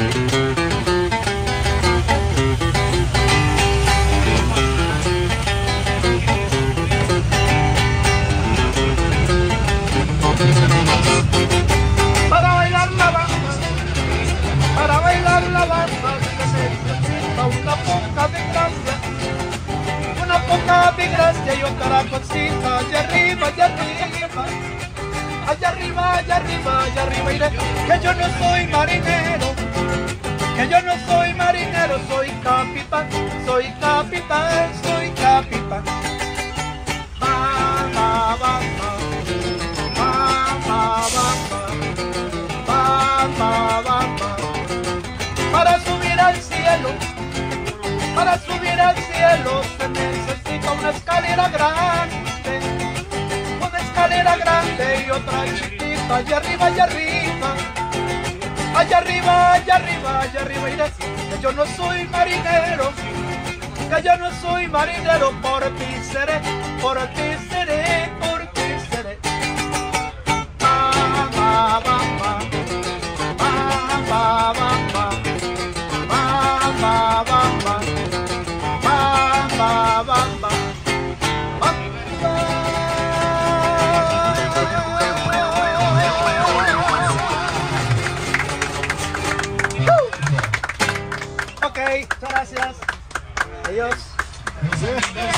Para bailar la bamba, para bailar la bamba, se necesita una poca de gracia, una poca de gracia y otra cosita, allá arriba, allá arriba, allá arriba, allá arriba, allá arriba iré, que yo no soy marinero, que yo no soy marinero, soy capitán, soy capitán, soy capitán. Ba, ba, ba, ba. Para subir al cielo, para subir al cielo se necesita una escalera grande y otra chiquita, allá arriba, allá arriba, allá arriba, allá arriba, allá arriba iré, que yo no soy marinero, que yo no soy marinero, por ti seré, por ti seré, por ti seré. Ba, ba, ba, ba. Ba, ba, ba, ba. Ba, ba, ba, ba. Ba, ba, ba, ba. Ok, muchas gracias. Adiós.